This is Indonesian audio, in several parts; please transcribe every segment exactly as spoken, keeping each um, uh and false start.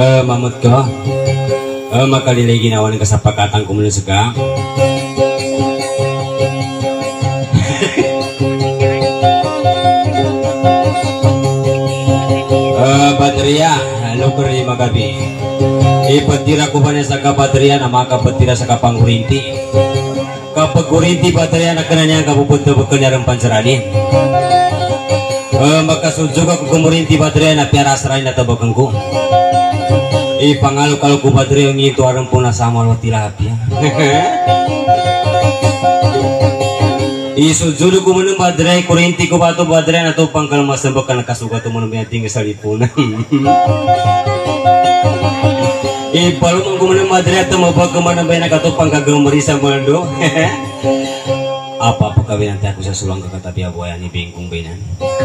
Eh mamut ko. Eh makalilay ginawa ng kasapakatang kumulo sega. Eh Badria, lukur di magabi. Ipatira ko ba sa kabatria na makapatira sa kapangkurinti. Kapag kurinti batria na kananya kapupunta bekenyarang panceranin. Eh makasujud ako kumurinti batria na piara saray na tabakangku. Ipangalo kalau ku batria ngito arang puna sama lo tilapia. Isujud ko menung batria kurinti ko batu batria na to pangkal masambakan kasuga to menung tinggal salipuna. Eh palu mangku meneng madre atau mau kemana bayar kata pangkagang merisa mando. Apa apa kawin nanti aku sasulang ke kata dia boya ni bingkung benan.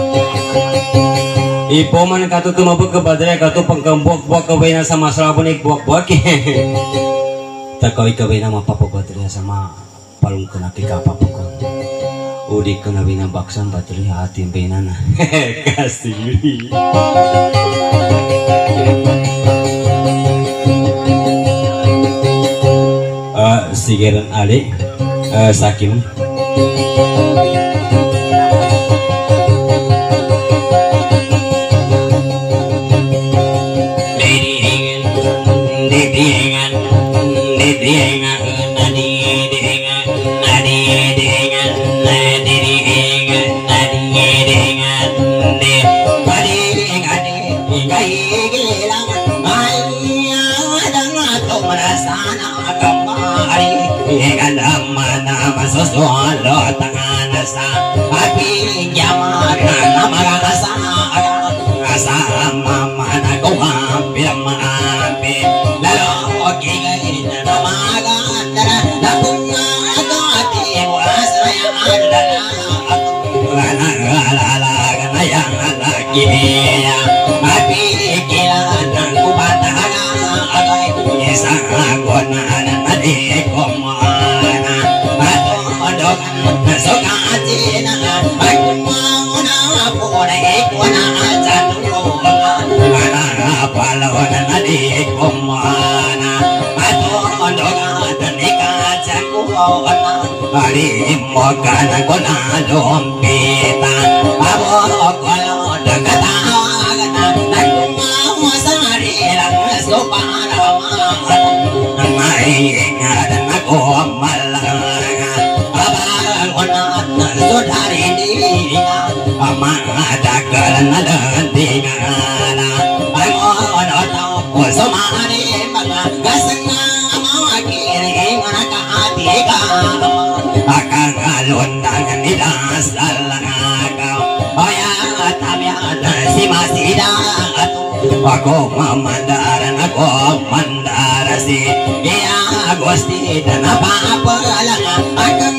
Ipo man kata tu mau ke badre kata pangkambok buak kawin sama selapun ik buak buak. Tak kawin kawin sama papa badre sama palung kena kika apa poko. Udi kena bina baksan badre hati benan. Kasih. Uh, sigaran Ali uh, Sakim Solo tangan sa api jaman marasa asa mama na ko hampir maapi lalo kigay na maganda na punya agati wasa ya adala lana lala na yang lagi api kilan ko bataga agay isa gona na di ko Sokatina, aku mau na pura ikona jantung mana palon nadi komana atau ndoga nikah jakuna hari mokana kona lompita abo kolo dagata aku mau sari lang sopara mai ngada nako malanga Sudari ini amada karena lentingana Amono tau somani manga gasanga mawakiri ngana katika akan alundang nidas dalanga aya tamya si masida aku mamandaran aku mandarasi ya gusti dan apa apa langa akan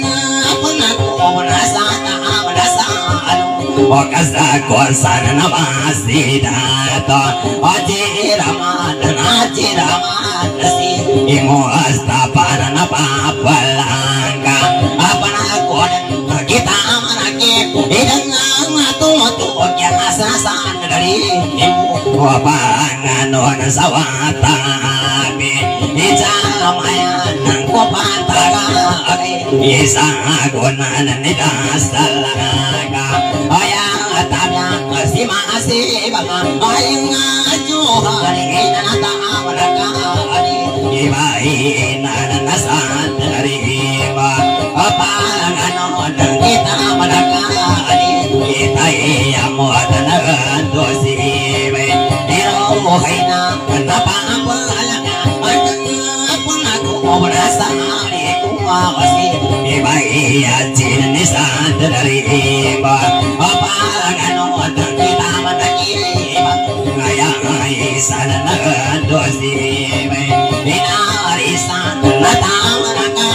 Wakasa kosan namasi dato Ajiraman ajiraman si Imo astapan napapalangka Apa nakon kita manakip Idang matutuog yang asasan dari Imo Wapanganon sa watabi Ijamayan ng kupantagay Isang agunan nidas talaga Ayang tamang si masih bang ayang ajuhan na natamalagali ibahin na nasan dari iba apanganon kita malagali kita iyamo at nagantos ibe irohay na napapalaga at napago nasari kumawasi ibahin sinanisan dari iba apanganon kita managiba ngayang isan nagantos ibe inarisan natamalaga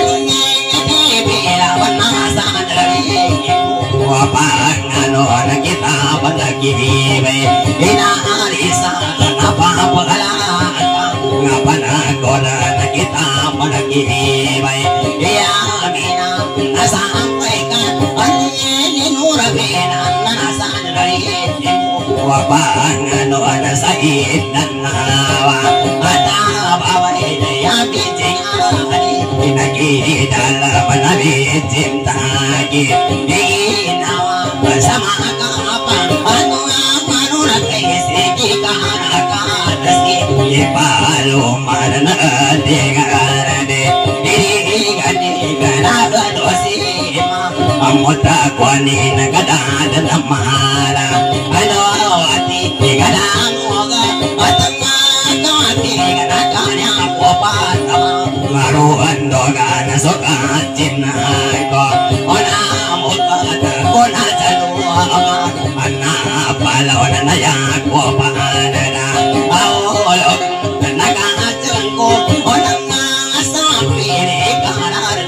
Wapanganon kita panagibe inarisa napapagalakan ngapanagonan kita panagibe iyamina nasampaikan anyeninurabinan nasan dari wapangan wana said dan nawa ada bawa ini yang bijing ali inagi dalam nabi cintagi inawa bersama kapan anu anu rakai segi kana kana si ipalu marana dengarade diri gani gana dosi amota kwani nagada namara alo ati gana moga atama ati gana kanya popata maru andoga nasoka cinna ko ona mota kona jalu ana palona naya popana awolo naga jengko ona sapire kanar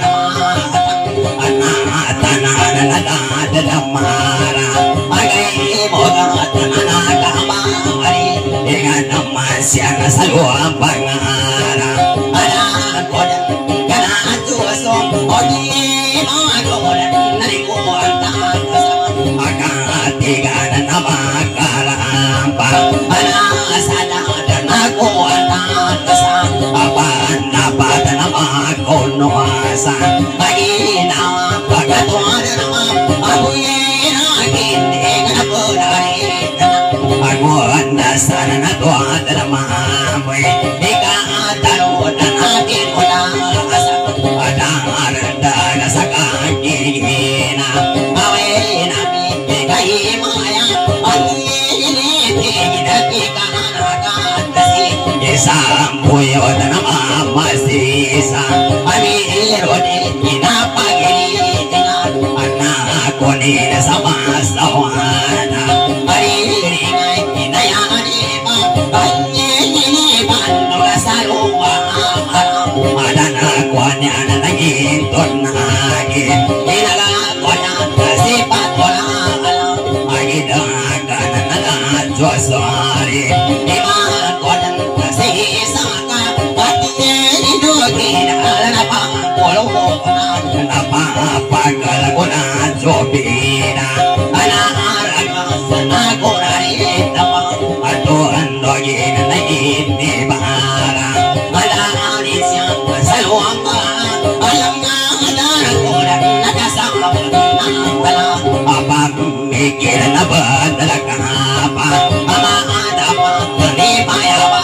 nama tanana nada damara agai moga tanana kamari dengan nama siang saluang pangara ada kodan kana tuasom odi magodan nari kuantan sama akan tiga nama karampa ana sada dan aku antan sama apa apa nama kono asa bagi nama pagatuan nama aku yang kini kenapa dari aku anda sana na tua nama boy ika taru dan akhir kola asa ada ada nasaka kina awe nami kai maya aku ini tidak ika anak kasi sampuyo nama masih sa amirode ina pagiri dengan anak koni sama sawana ariri ngai ina yani ma anye ini bandu salwa adana koni ana lagi tonagi ina ga kona sifat kola agi dagan nana josari ima kodan sigi saka atiye idu kina na pa polo na pa pagal kona jobina ana araga sana kona ita pa ato ando gina na ini bara ala arisya salwang ka alam na ada kona na kasama na apa mikir na badala ka pa ama ada pa ni payawa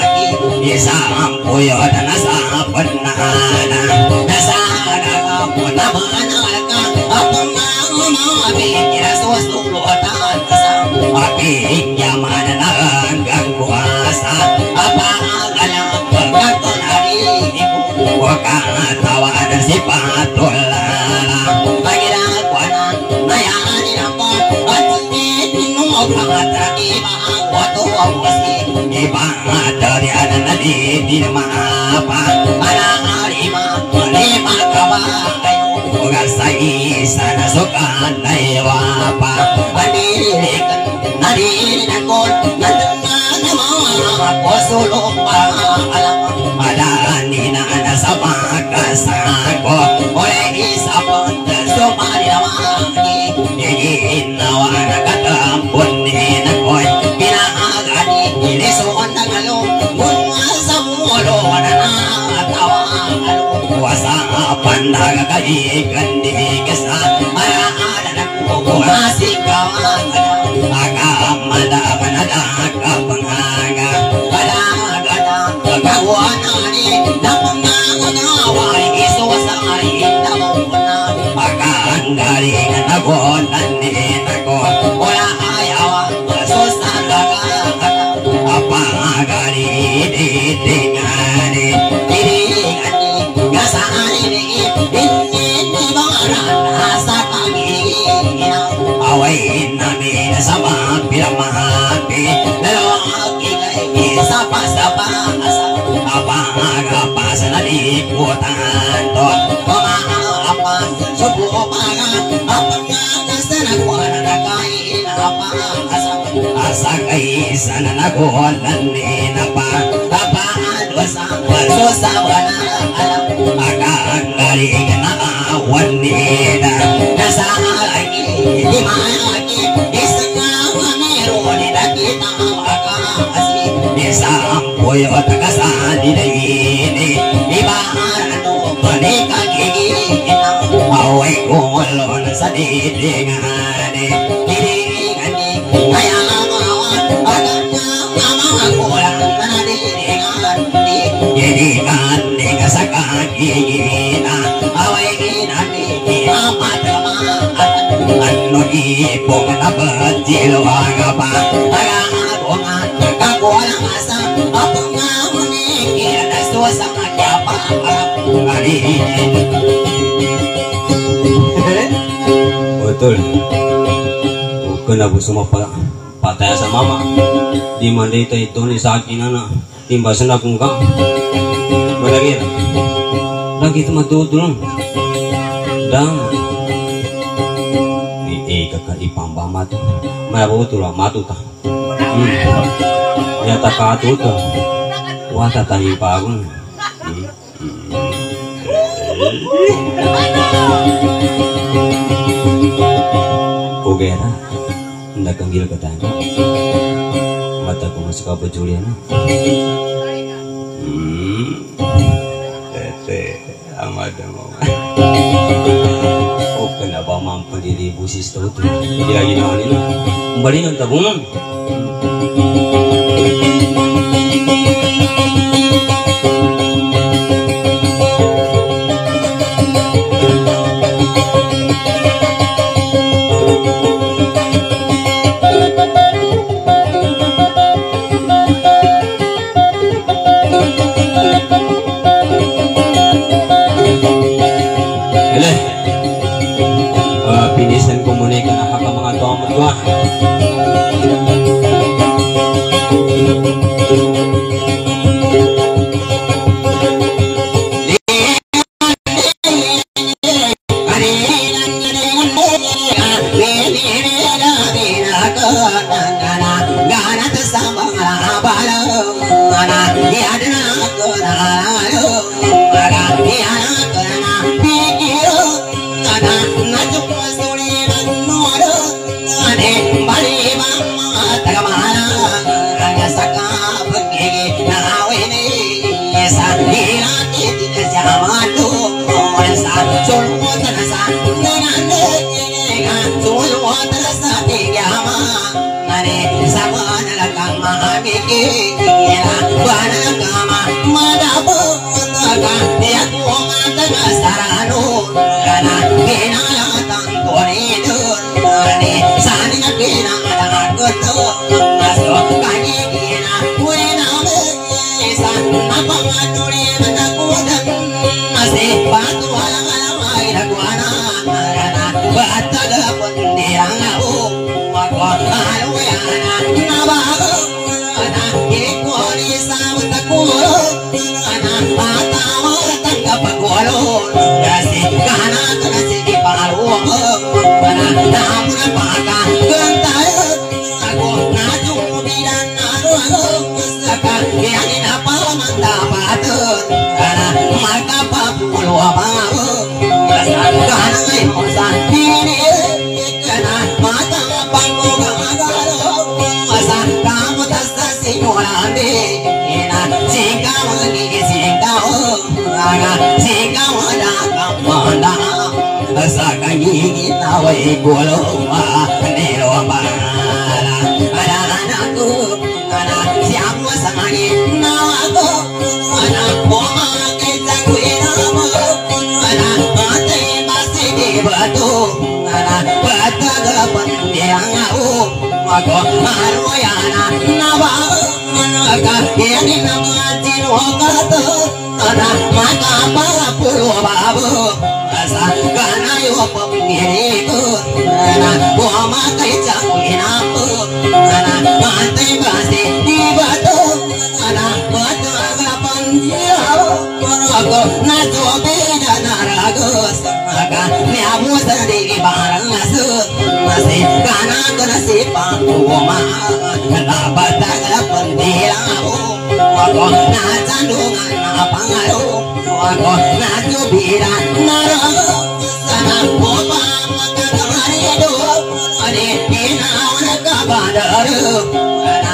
sampuyo dan nasa penana nasa daga puna manalka apa mau pikir susulotan api nyaman nanggang kuasa apa galang pengakon hariku wakana tawan sipatulala bagira kuana nayani nampa ati nungo pangatraki bahwa wasi iba dari anak di apa anak lima lima kawayo gasai sana suka naiwa apa adirikan nari nakon naduna nama posolo alam ada nina ada sama kasako oleh isapat somari namani ingin nawana katampun nina koy pinagani ini soan nangalo munwasa mulo na tawalo wasa pandaga kai kandi kesa ara ara na ko masikawan aga amada banada kapangaga ada ada kawanani napangaga nawai iso sari namuna aga angari na ko nani na ko ola ayawa susana apa agari di dengari diri gani gasani ni ini ni baran asa kagi awai nabi sama piramati lelaki kai sapa sapa asa apa aga pas nadi putan to mama apa subuh paga apa ngaga sana kuana kai apa asa asa kai sana nagolan ni napa apa dosa dosa wana alam akan dari kena awan ni dah nasa lagi di mana lagi di setengah meru ni dah kasih disampoy tagasan dinayini ibarano menika gigi awai kulon sadidingane didingane ayang agaknya mama kulang nadidingane didingane kasaka gigi awai ginane amat anu ipong dapat jiluang apa agagongan kagolang asa apa ngamunikir na suasana apa hari betul bukan aku semua patah sama mama di mana itu itu nih sakin anak timba sendak kungkang berlagi lagi itu mah tuh dulu dan eh kakak ipamba matu mana betul lah matu tak ya tak katu tuh wah tak tanya pagun Ogera ndak kanggil katanya mata ko masuk apa Juliana hmm tete amada mau oh kenapa mampu diri busis tuh dia lagi naon ini kembali nang tabungan pinisan komunika na haka mga tuang mga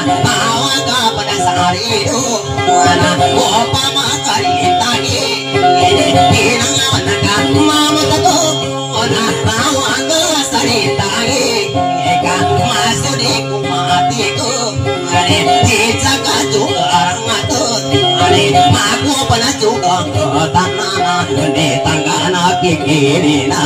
awa ka pada sari do ana opa makari tagi ini inang ka mama tago ana awa ka sari tagi eka masudi kumati ko are cica ka juga arang atut are maku pada juga tanana di tanggana pikirina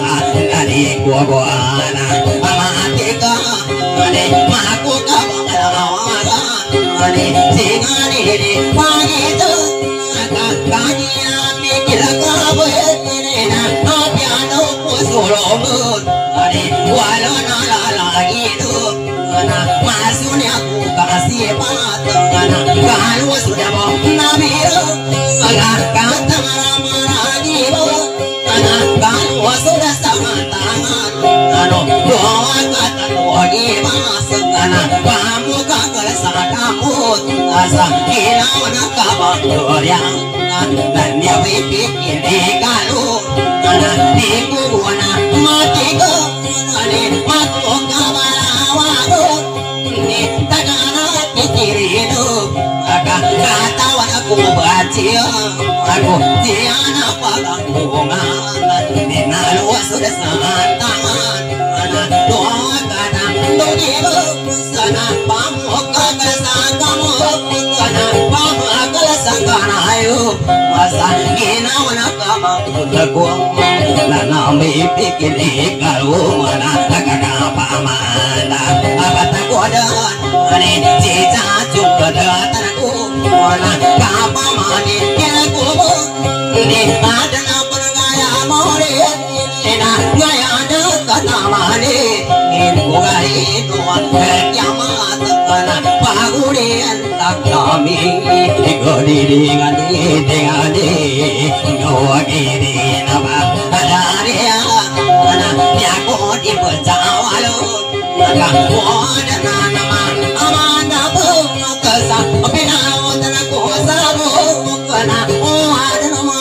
are gua goana amati ka are maku ka bangala are singani di pagi tu ka kanya mikir ka boyena apiano pusulomut are walo na lagi tu ana masune aku kasih patana kalau sudah mau nabiru ana kata marah-marah jiwa ana kalau sudah sama tangan ano doa kata doa mas ana kamu kakak sakamu asa kira mana kabar yang dan dia pikir kalau ana tipu ana mati ko ana mati kabar awak ni tagana pikirinu aga kata aku baca aku tiana pagang bunga dina lu sudah santangan ana doa kata doa sana pamuka kasangkamu sana pamuka sangkana ayo masa gina wana kama kutaku lana mipikir kalau mana kakak pamana apa tak ada ane cica juga datangku mana kapa mani aku ni ada apa gaya mori ena gaya ada kata mani ini gaya doa kiamat kana pagurian tak kami ikodi dengan dengan doa gini nama ada dia mana dia kau di berjawalu maka ada nama amanda pun kesa pina ada kuasa kana ada nama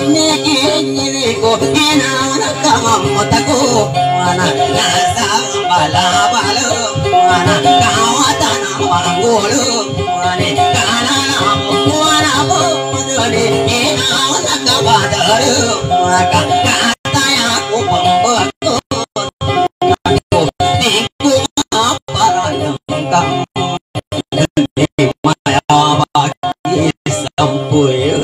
mami ko ina kamu taku mana nasa bala bala mana kawatan manggulu mana kana mana po mana ina kabadaru maka kata aku pembeku aku tiku para yang kamu maya bagi sampai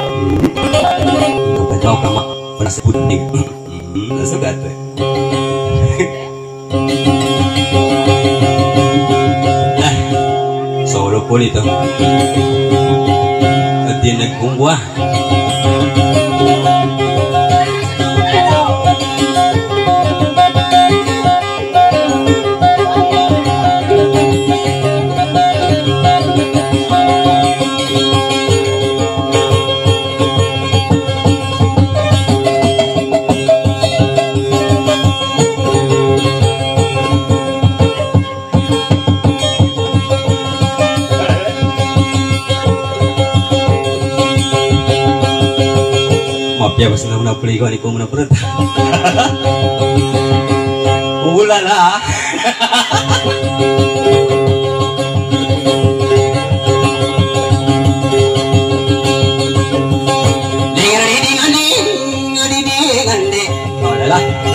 kau kamu merasa putih suka tuh solo pulito di nagkumbuah ya pas na muna puli ko ani ko muna perut ulala dengar ini ngani ngani ngani ulala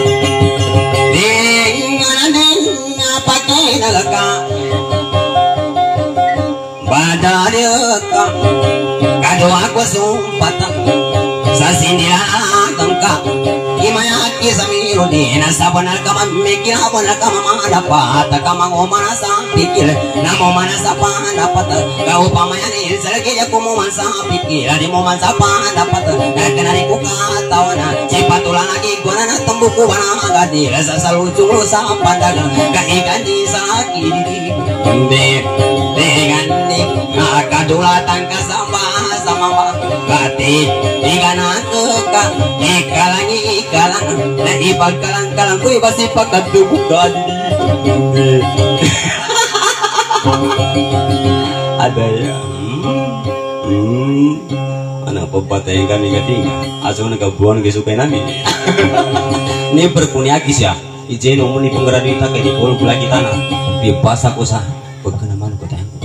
dengar ngani pakai nalaka badareka kado aku sumpah sasindira tangka imaya kisamiru dina sabana kama mikir abana kama mana pata kama ngomana sa pikir namo mana sapa dapat kau pamayani sergi aku mau mansa pikir di mau mansa pa dapat kena di kuka tawana cipatulan lagi gua na tembuku wana gadi rasa selalu curu sa pandaga kai ganti sakit de de ganti akadula tangka sama sama gati igana ka ikalangi ikalang na ipagkalang-kalang ko ibasi pagkatubukad ada ya hmm anak pepatah kami kating asal nagabuan kesukaan namin ini berkuniagis ya ijen umuni penggerak kita kayak di pulau kita na bebas aku sah pagkanaman ko tayo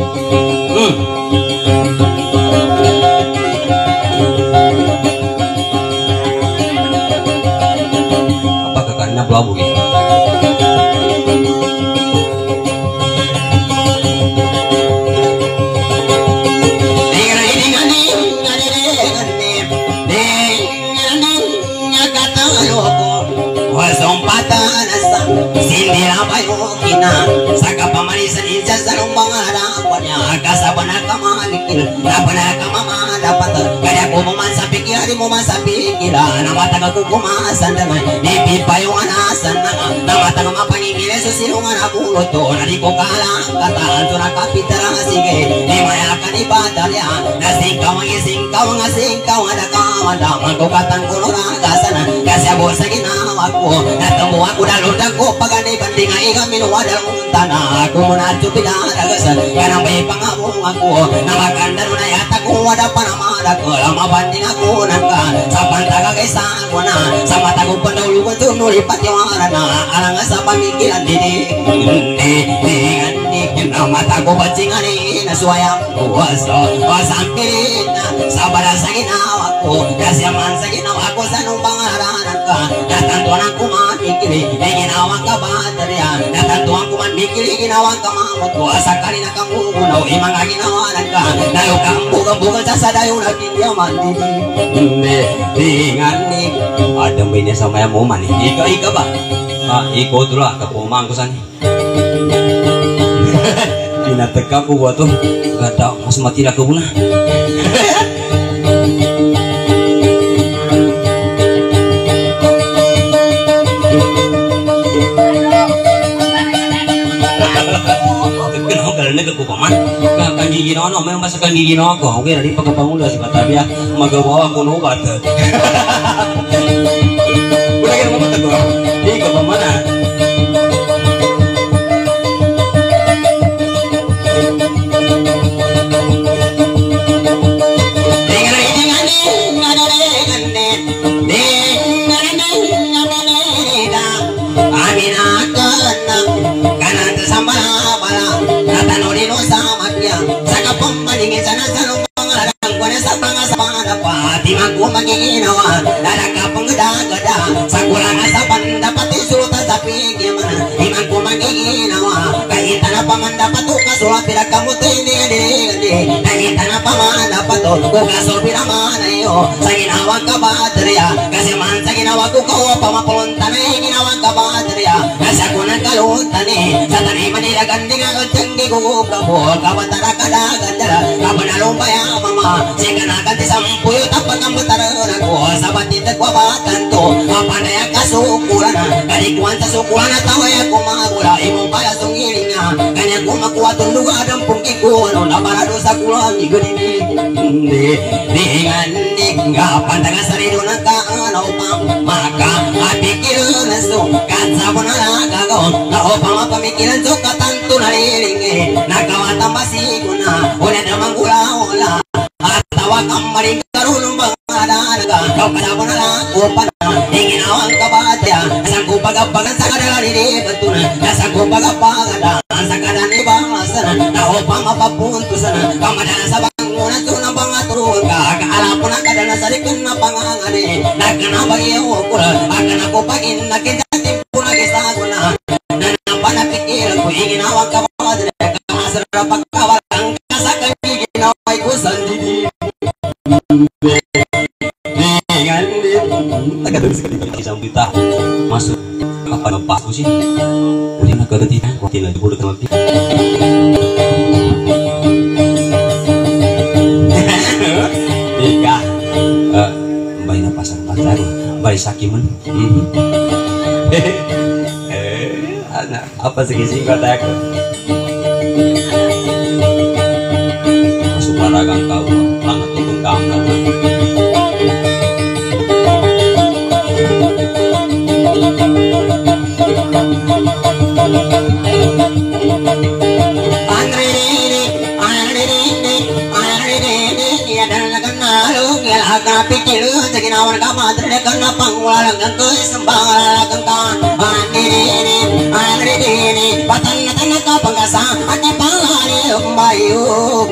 Nakasabana ka mamikil Nabana ka mama dapat Kaya ko masa pikir Di mo masa pikir Namataga ko kumasan damay Nipi pa yung anasan Namataga mapangingil Susilungan ako luto Nadi ko kalang kataan Ito nakapitara sige Di mayakan ibatalya Nasingkaw ang isingkaw Ang asingkaw Ang nakamadamang ko katang ko nuragasan Kasi abo sa ginawa ko Natamu ako dalundag ko Pagani banding ay kami nuwadal Tana ako muna chupidaragas Kanang may pangabong ako Na maganda na yata ko Wada pa naman ako Lama banding ako Naka sa pantaga kay saan mo na Sa mata ko pandaw ko tunuli patiwara na Alang sa pamikilan Didi Hindi Hindi Na mata ko batsinganin Naswayang kuwaso Wasampirin Sa bala sa ginawa ko Kasi aman sa ginawa ko Sa nung pangaranan ka Natantuan ang kumamikili May ginawang ka baterya Natantuan kumamikili Ginawang ka mamot ko Asakali na kang umunaw Imang nga ginawanan ka Nayo kang bugang-bugang Sa sadayo nagkindiyaman Hindi Tingan ni Ada may niya sa maya mo man Ika, ika ba? Ah, iko dulu lah Kapumang ko sani Pinatagka ko ba ito Gata mas mati na ko muna Karena ke kupaman kan gigi nono memang masakan gigi nono oke dari pagkapangulo sa Batavia magawa ko no bat udah kira mo tago di kupamana magiginawa Lalaka pang gada-gada Sa kurang sa pandapat Isulta sa pigyaman Iman ko magiginawa Kahit na pamandapat O kasulap pinagkamot Hindi Kahit na pamandapat O kasulap pinamanayo Sa ginawang kabaterya Kasi man sa ginawa ko ko Pamapulunta na ginawang kabaterya Kasi ako nagkaluntan Sa taniman nila ganding Ako tiyanggi ko kabo Kabatara kadagandara Kabanalong baya mama Sika naganti sampuyo Tapat ang butara ko sa batid ko batan to mapanay ang kasukuran kalikuan sa sukuran at taway ako magula imong pala sungiling nga kanya ko makuha itong lugar ang pungki ko ano nabarado sa kulang iguninig hindi dingan nga pantaga sa rin ng kaanaw pang maka apikilan na so kansa mo na nagagaw na upang mapamikilan so katanto na liling nagkawatang basigo na una namang gula-ula at tawag ang maring karulong mga alaga kau kadabo na lang upan ingin awang kabatya nasang kupagapagan sa kadala ni batuna nasang kupagapagan sa kadala ni bangasan na upang mapapuntusan kamadala sa bangunan tunang pangaturun ka kaala po na kadala sa rikin na pangangani nagkanabay ako kula akan ako pagin nakindatin po na kisago na nanapanapikilan ko ingin awang kabatya kamasarap pagkawalang kasakang giginaway ko sandidi dengan tagadong sekali isang kita masuk apa lepas sih udah nak kerja tidak kau tinggal di bulan nanti ika bayi na pasang pacar bayi sakiman anak apa sih kata aku masuk paragang kau banget tukang kamu pikir sa ginawan ka madre ka na pangwalang ang kuisambalagang ka andirin andirin patan na tanak ka pangasa at ipangari umayog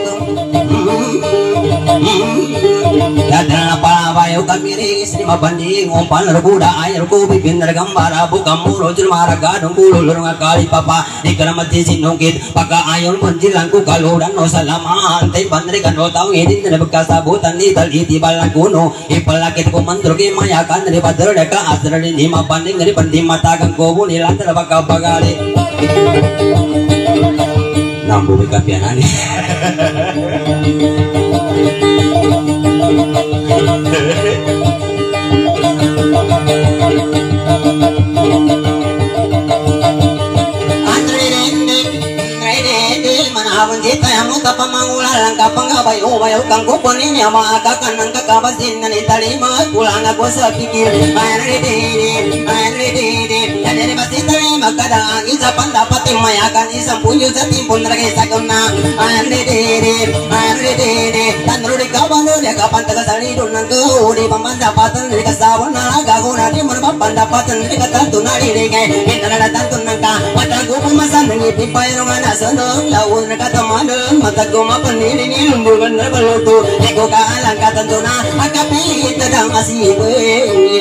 dadala na palabayo kamiris ni mabanding umpan rubuda ayar ko bipindar gambara buka muro jilmaragadong kululur nga kali papa di karamati sinungkit pagka ayon panjilan ko kaluran no salaman tay pandri kan no tao edin na pagkasabutan ni taliti balang kuno ipalakit ko mandrogi mayakan ni padar deka asra ni mabanding ni pandi matagang ko nilan na pagkapagali nambu kapianan. Abang kita yang muka pamangulan kapang abay ubay ukang kupon ini ama akakan nang kakabasin na nitalima kulang ako sa pikir ayan rididi ayan rididi yan yan basi tali magkadang isa pandapat mayakan isang punyo sa timpon na lagi sa kuna ayan rididi ayan rididi tanrudi kabalo ya kapan tagasalido nang kuudi pamandapatan di kasawan na gaguna di marapandapatan di katatu na liligay hinala tanto nang ka matago pumasan ng ipipay nung anasanong lawon na katamanan matago mapanili ni lumbugan na baluto di ko kaalang katanto na akapit na dang asibay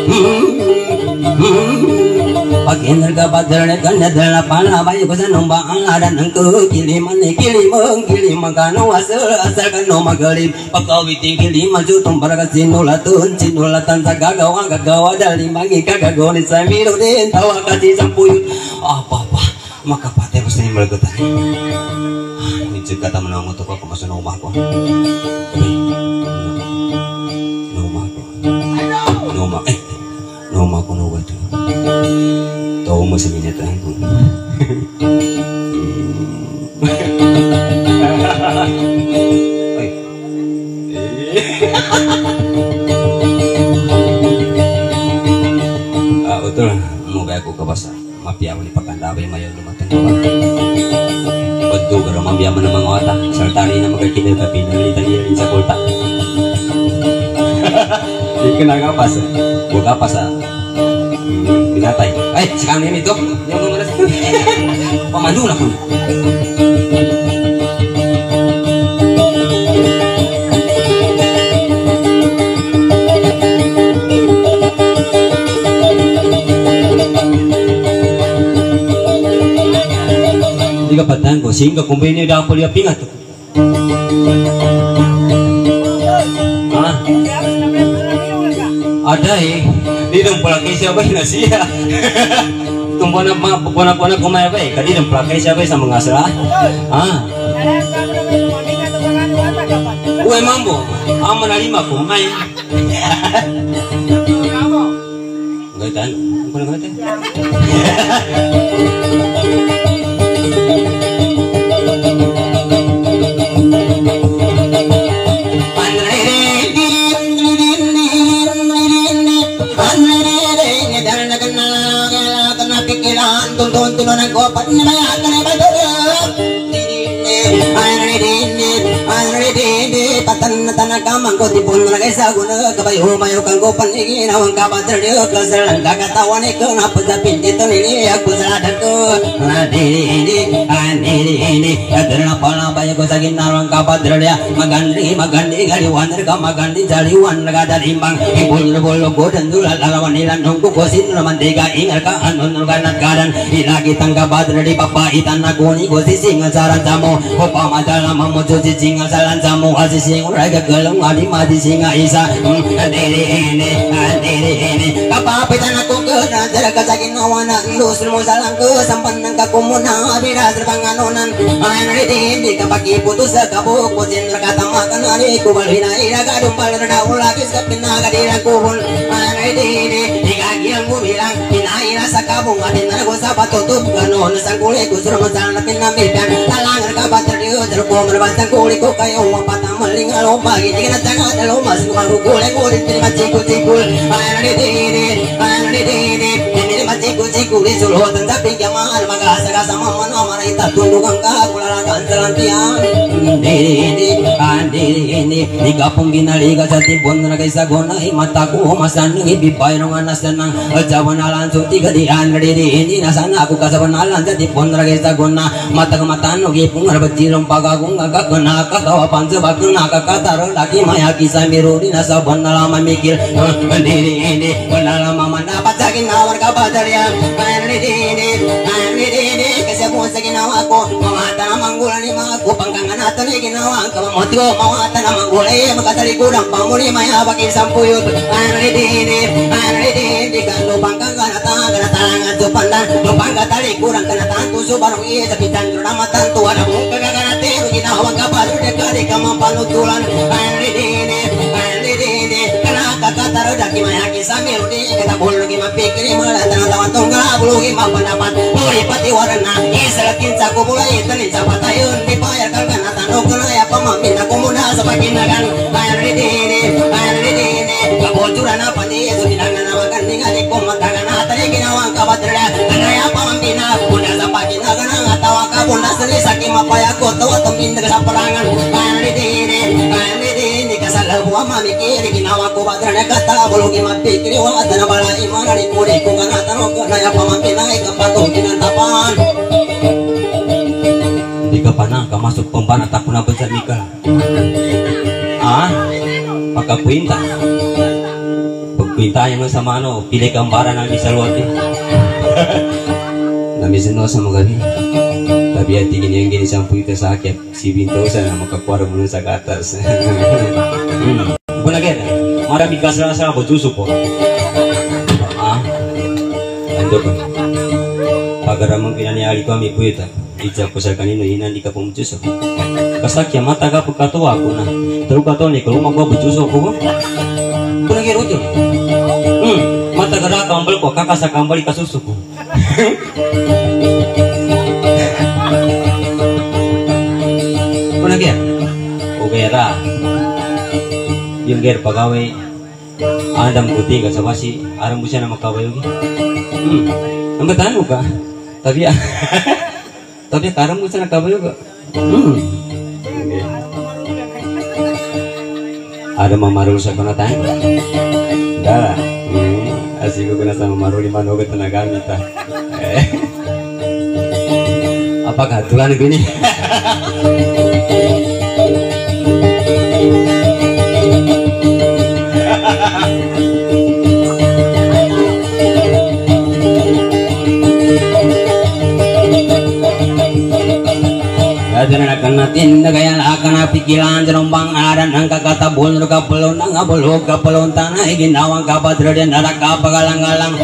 pag inarga badar kanya dala palabay ko sa numbaan adan ng kiliman ni kilimang kilimang kano asal asal kano magalim pagkawiting kiliman jutong para sinulatan sinulatan sa gagawa gagawa dali mangi kagagonin sa miro din tawa kasi sampuyot apa apa makapate ko sa imalagutan minsan kata menang untuk aku masuk rumah ko rumah ko rumah eh rumah ko no wato tahu masih minyataan ko ah betul mau kayak aku ke pasar mafia ini pakandabay mayo lumatang ko betul kalau mafia mana mangota sertari na magkakinil ka pinalitan sa kulta di kena kapas buka kapas binatay ay sekarang ini dok yang mengeras pemandu lah pun tiga patang ko sehingga kumbini dah apa dia pingat tu ah ada eh di dalam pelakai siapa yang nasi ya tumpuan apa puan puan aku mai baik kadi dalam pelakai siapa yang mengasal ah gue mampu aman lima aku mai nggak tahu aku nggak tahu tuntunan ang kopat na mayakan ay badulog patan na tanakamang ko tipon na kaysa guna kabayo mayo kang kopan iginawang kapater diyo kasalan kakatawan ikaw na pagdapin dito nili ako sa ladan ko anili anili kadar na pala bayo ko sa ginawang kapater diya magandi magandi galiwan ka magandi jaliwan nagadalimbang ibul-bul ko dan dulal alawan nilan nung kukusin naman diga ingal ka anon ganat kadan ilagi tangga badra di papaitan na kuni ko si singa saran samu ko pamadala mamujo si singa saran samu asi singa raga galong adi madi singa isa andiri ini andiri ini kapapitan ako ke nadara kasagin nawana lusul mo salang ke sampan ng kakumuna biras panganonan anri di kapaki putus sa kabuk ko sindra katamakan ari ko balhina iraga dumpal na ulagis ka pinaga di kubun anri di igagi ang bilang pinaira sa kabung adin na ko sa patutup kanon sang kulit ko suruh masalah pinamilkan talangan kabater di ujar ko merbantang kulit ko kayo mapatang malingal bagi dengan tengah dalam masuk baru kulit kulit terima cikgu cikgu anri di anri di ini masih cikgu di suluh tapi jamal maka sagasa mama nama ita tundukang ka kularan selantian diri andiri ini di kapung ginaliga sa timpon na kaysa gonay mataku masan ibi payrong anas nang jawanalan so tiga di anri ini nasana aku kasabanalan sa timpon na kaysa gona matag matano gipung arbajirong pagagung agakana katawa pansa bakuna kakataro laki mayaki sa miruri nasa banala mamikil andiri ini banala mama dapat sa ginawar kabadarya anri ini anri ini kasi po sa ginawa ko mamata na manggulan ni mga kupang kanganan natin ginawa ka mamoti ko mawata na manggulay magkatalikuran pamuli maya baki sampuyot anridini anridini kan lupang ka ganata ganata tupandan lupang ka talikuran ganata tuso barang iya tapitan ramatan tuwa na mong kagaganate ginawa ka baru dekari ka mapanutulan anridini anridini kana kakataro daki maya kisamil di kita bulu ki mapikiri malatan tawan tunggal bulu ki mapandapat bulu pati warna isalakin sa kubulay tanin sa patayon di bayar kalkan atano kunaya pamamin ako muna sa paginagan anridini anridini kabocuran apa di suminangan na maganding adik ko magkagan atari ginawang kabatrala kanaya pamamina muna sa paginagan ang atawa ka muna sa lisaki mapayako tawa tumindag sa parangan anridini anridini kasalabuwa mamikiri ginawa ko batrala kata bulugi mapikiri wa atana bala imana di kuri ko nga atano kanaya pamamina ikapatong kinantapan di kapanang ka masuk pembana tak pernah besar nikah ah maka pinta pinta yang sama ano pilih gambaran ang disalwati nami sino sa mga gabi tapi hati gini yang gini sampu itu sakit si binto sana makakuara muna sa atas hmm bukan lagi ada marami kasra-kasra berjusu po ah ando ko pagaramang pinaniali ko ami puita ija ko sa kanino hinan di ka pumujuso kasakya mata ka pagkatuwa ko na taru ka to ni ko magwa bujuso ko kuna gero to hmm mata ka ra kambal ko kakasa kambal ikasuso ko kuna gero o gera yung ger pagawai adam kuti ka sa basi aram mo siya na makaway hmm ang batano ka tapi tapi karam mo siya nakabayo ka hmm okay. Ada mamaru sa kunatan dah hmm asik ko na sa mamaru lima nogat na gamit ah eh apakah tulan gini Adana kana tinda gaya akana pikiran jerombang aran angka kata bul ka pelon nga bulu ka pelon tanah ginawa ka badreden naraka pagalang-galang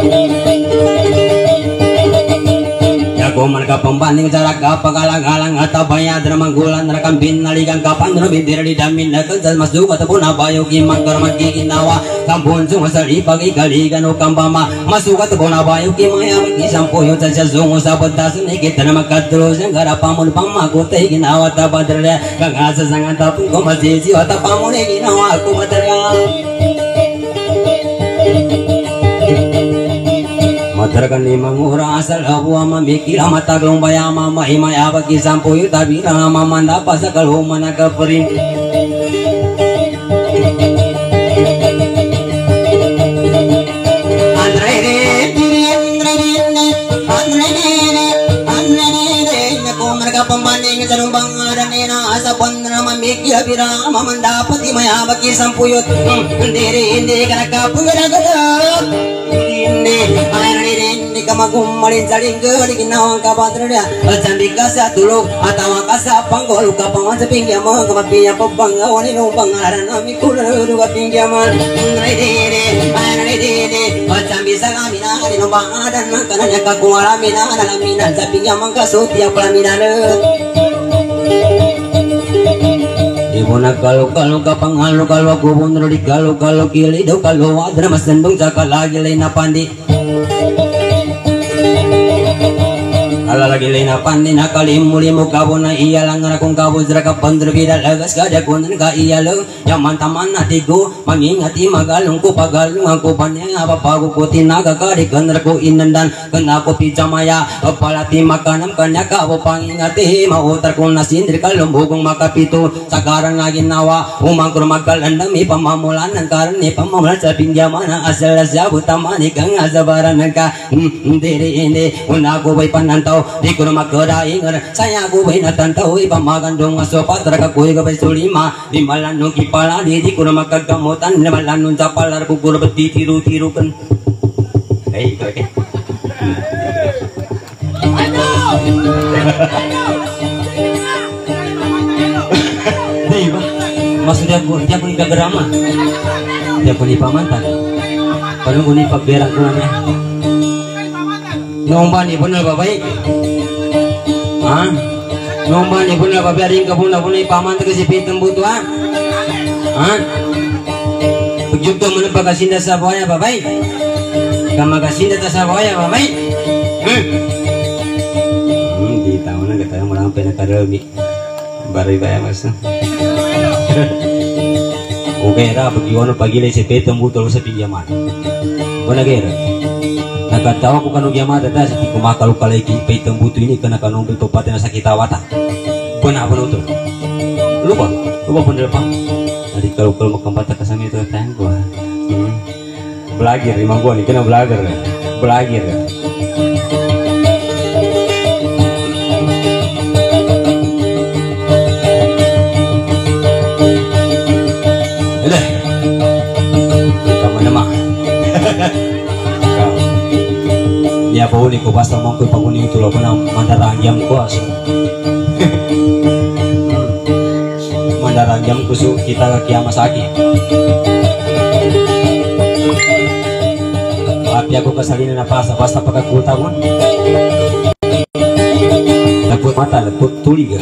jago mereka pembanding jarak ka pagalang-galang ata bayad ramanggulan rakam binaligan ka pandro bindir di damin nakal masuk ataupun abayo kimang karmat ginawa kampun sung asali pagi kaligan o kambama masuk ataupun abayo kimaya isampuyo sa zungo sa batas ni kita na makatros ang garapamun pamakutay ginawa tabadrada kang asa sangan tapong ko masisi o tapamon ay ginawa ko matarya matarkan limang ura asal abuwa mamikira mataglong bayama mahimaya bagi sampuyo tabira mamanda pa sa kaluman nagkaparin pembanding sa lumbang aranena asa pandra mamikya bira mamandapati maya baki sampuyot ndiri hindi ka nakapagaragadap hindi ayari hindi ka magummalin sa linggo di ginawang kapatrada at sambi ka sa tulog at awang ka sa panggol ka pangan sa pingyaman kamapiya pabbangawan inumbang aran amik kularo ka pingyaman ndiri ayari hindi at sambi sa kamina inumbang aran ng kananya kakuwaramina nalaminan sa pingyaman kasutiya palaminana ibu nak kalau kalau kapang halu kalau kubun rodi kalau kalau kili do kalau adra masendung cakal lagi lain pandi ala lagi lain pandi nakali muli muka bona iya langar kung kabu zraka pandra bidal agas kada kunan ka iya lo yaman taman natigo mangingati magalung ko pagalung ako panya apa pagu ko tinaga kari kanar ko inandan kana ko pijamaya apalati makanam kanya ka apa pangingati mautar ko nasindir kalumbugong makapito sakarang nga ginawa umangkur magalandami pamamulan ng karani pamamulan sa pinjamana asal sa butamani kang asabaran ka hindi hindi una ko bay panantaw di ko na magkaraingar saya ko ba'y natantaw ipamagandong aso patra kakuy ka ba'y sulima di malanong kipala di di ko na magkagamutan di malanong sa palar kukuro ba't titiru-tiru kan ay ikaw eh ano ano dia pun dia pun kagerama dia pun pamantan kalau pun pagberak kunanya nomba ni pun apa baik ah nomba ni pun apa biarin ka pun pun pamantan ke si pitem butu ah ah begitu menempah kasinda sa boya apa baik kama kasinda sa boya apa baik hmm hmm di tahun na kata orang pena karami baru bayar mas. Oke, ra bagaimana pagi le si petem butol sa pinjaman. Bona gera. Nakatawa ko kanong yamada ta sa tikumakalu kalay ki petem buto ini kana kanong bitopaten sa kitawata. Bona apa nuto? Lupa, lupa pun pa. Tadi kalau kalau makambata kasami itu tayang gua. Hmm. Belajar imang gua ni kena belajar. Belajar. Ya bau ni ko basta mo ko paguni tulo ko na mandarangyam ko aso. Mandarangyam ko su kita ka kiamasaki. Api ako kasalina na pasa basta pagkakuta mo. Lagput mata, lagput tulig.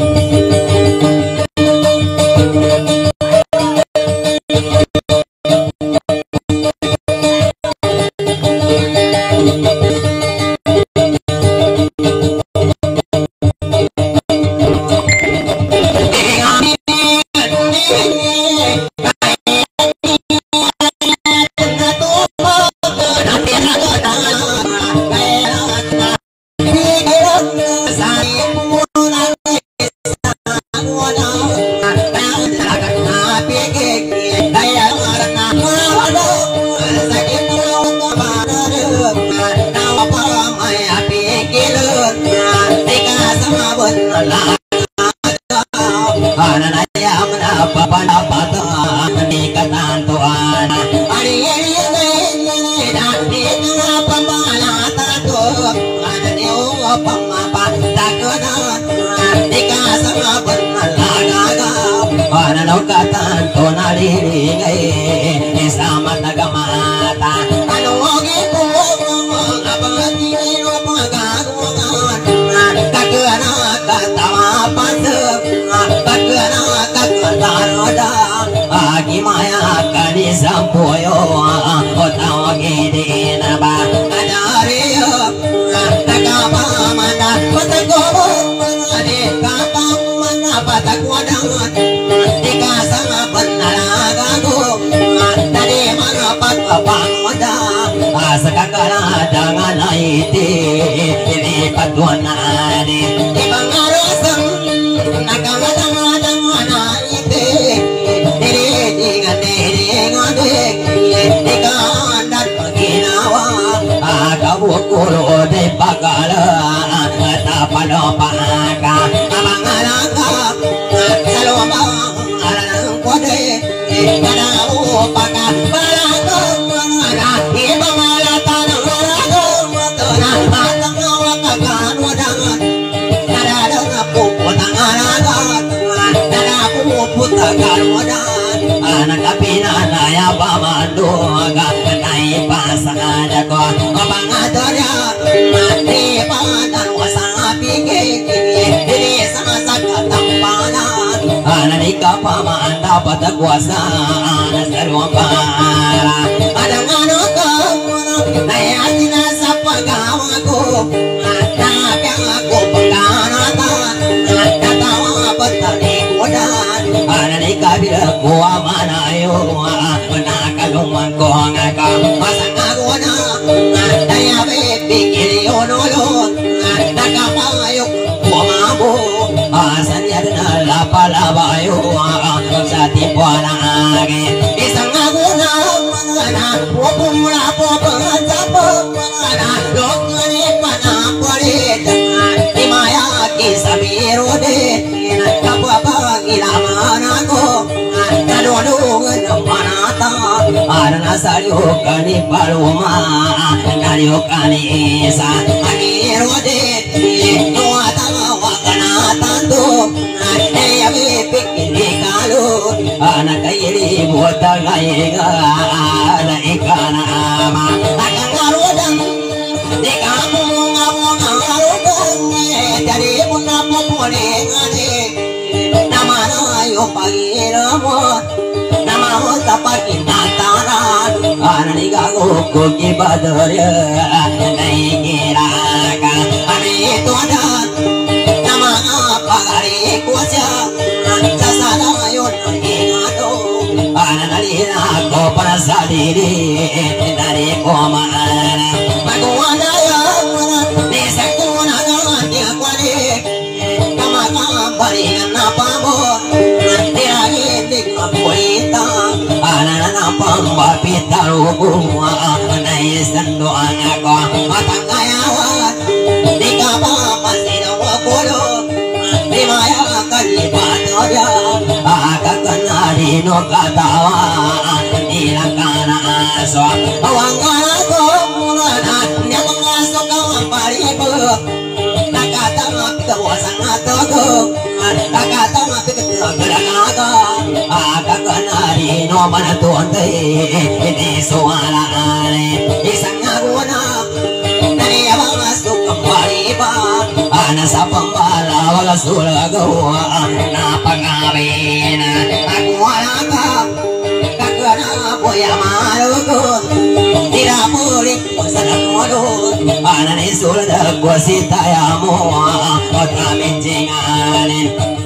Anak diri buta gaiga ada ikan ama akan ngarudan di kampung ngawang ngarudan dari puna popole ngade nama ayo pagi ramo nama hota pagi nataran anani gago koki badare nai kiraka ani itu ada nama pagari kuaja sasana yo ingado anani ko parasadiri dari komana magwana ya desa kuna dia kwani kama kambari na pamo tiragi dikapolita anana pamba pitarugo anai sando anako matangaya dikapa pasino wakolo dimaya kali patoya akakanari no katawa ilakana aso awangana ko mulana nyamangaso kamparibo nakata kapitawasana togo nakata kapitawagaraga akakanari no manatonde ini soalane isangaguna nani abasto kampariba ana sa pambala wala sulagawa na pangawina aku alaka kakana boya marugo tira puli pasana kodo ana ni sulda kwasita ya mo otra menjingane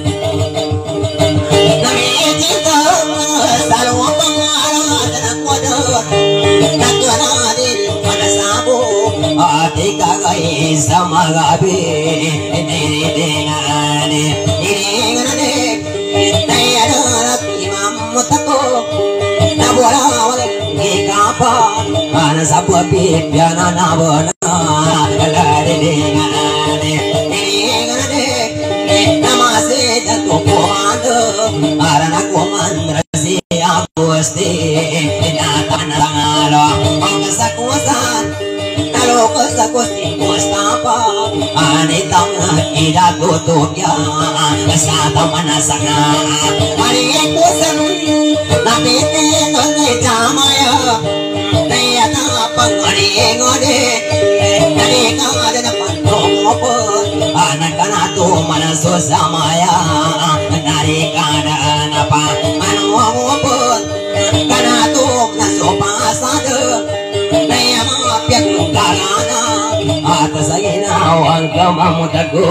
nami cinta selalu pangala dan kodo kakana di pada sabu ati kagai sama gabi ini dengane ini ngane daya darat imam mutako nabora wale ngikapa ana sabu piana nabona lare dengane ini ngane namase jatuh komando arana komandra si apusti natan rangalo angsakusan Naloko sa kusti mustapa anitang ida tutupya sa tamanasanga Marikusan napitin ni jamaya Nayata pangarigode Narikada na pantomopo Anakanato manaso samaya Narikada na pa manumopo Kanato na sopasado Nayamapyak lugarana Atas ginawang kamamutago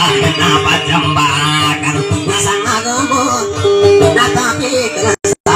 Napajambakan Nasangagamon Natapik na sa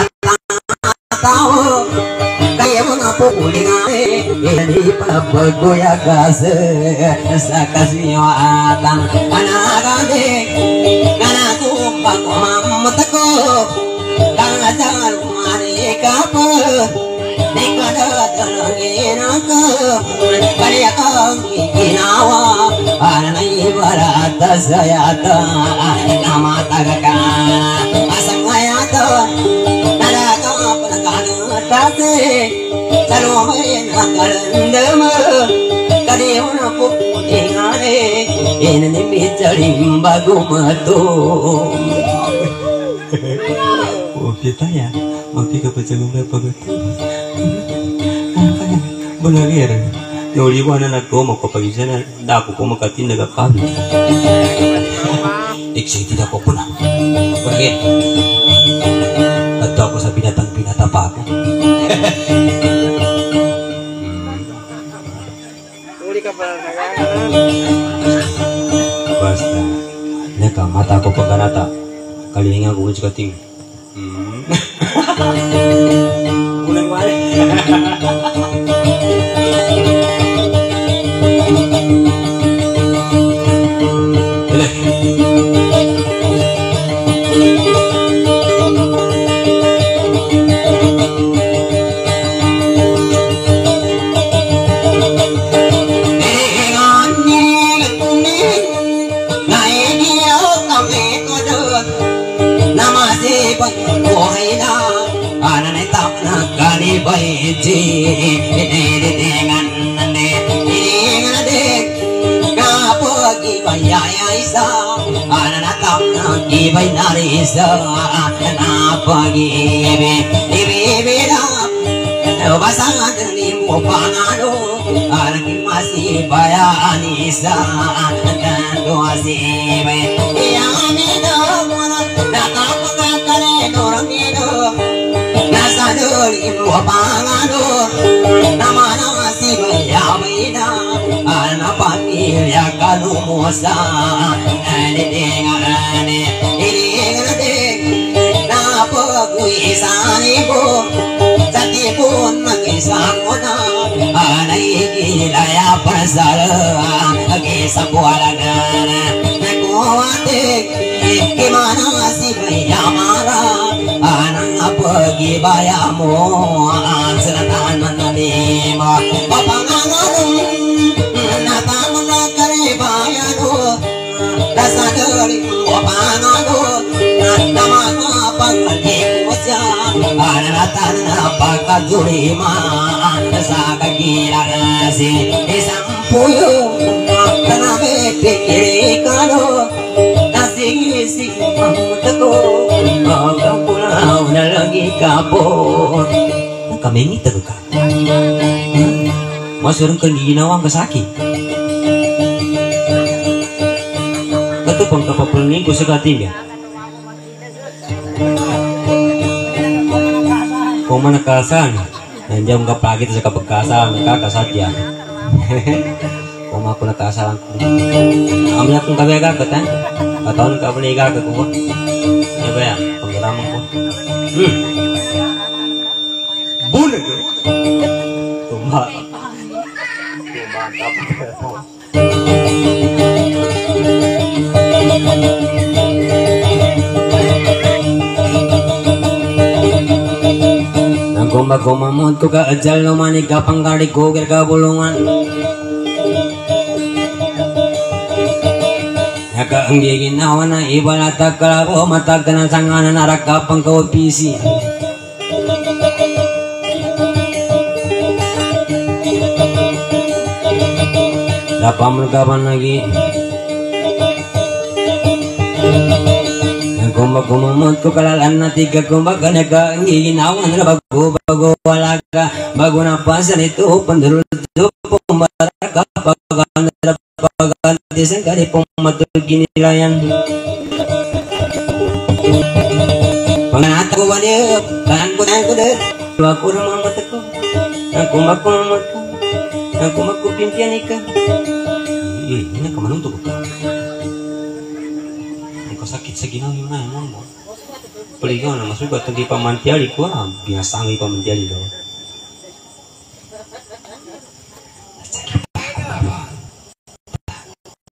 tao Kaya mga pupulingan Hindi pa pagkuyakas Sa kasiwatan Kanagande Kanakong pagkumamutako Kangadal marikapa Di kadadalangin ako Kaya kang ginawa Para na ibarat sa yata Namataga ka Asang ayata Nalagap na kanatase Sa lumay na kalandama Kadiyo na puputingane Inanimit sa rimbago matong Oh, kita ya Mati ka pacagong na pagati Balagir Nauliwanan ako Magpapagisa na Dako ko makatindag akami Excited ako po na Balagir At ako sa binatang-binata pa ako Uli ka pala nagkakaroon. Basta Naka mata ko pagkanata Kalinga ko sa kating Unang wali. baiti dengan nande ingade kapagi bayaya isa anana tamna ki bainari isa na pagi ibe ibe ibe dah basah dari mupangano alaki masih bayani sa dan doa sibe ya medo mana datang kale dorang medo nasa dari mupangano nama nasi bayamina ana panggil ya kalu musa ane dengane ini ngade na pagui sanibo Sati pun mengisah kona Anai gila ya pasal Kisah kualagana Nakuate Gimana si bayamara Anang pergi bayamu Selatan menalima Papangangan Natang nakari bayanu Rasa dari papangangan Nama panggil Anatan apakah zulima Saka gila nasi Isang puyung Kena pikir kado Nasi isi Teko Agak pulau Na lagi kapur Kami ini terluka Masuk ke ginawang kesaki Ketu pun kapapul minggu sekatiga Koma nakasan, nandiyan ka pagi sa kapagkasan, nakakasadya. Koma ako nakasan ko. Amya kong kami agagkat, ha? Kataon ka pala igagkat ko. Ano ba yan? Pagkaraman ko. Hmm. Bunag! Tumba. Tumba. Gomba-gomba mo to ka ajal no mani kapang kari kogir ka bulungan Yaka ang giginawa na ibalata kalabo matag ka ng sanganan narak kapang kaopisi Lapam kapan lagi Gomba-gomba mo to kalalan na tiga gomba ka naka ang giginawa na bago bago wala ka bago na pasan ito pandulot pumaraka pagkakanda pagkantisan ka di pumatul ginilayan panganata ko wali kanan ko na ko deh ako na mga mata ko ako mako na mata ako mako pimpian ika eh ini kamanong to ka sakit segini na mo mo. Peligaw na masugat hindi pa mantiali ko ah. Binasangay pa mantiali daw.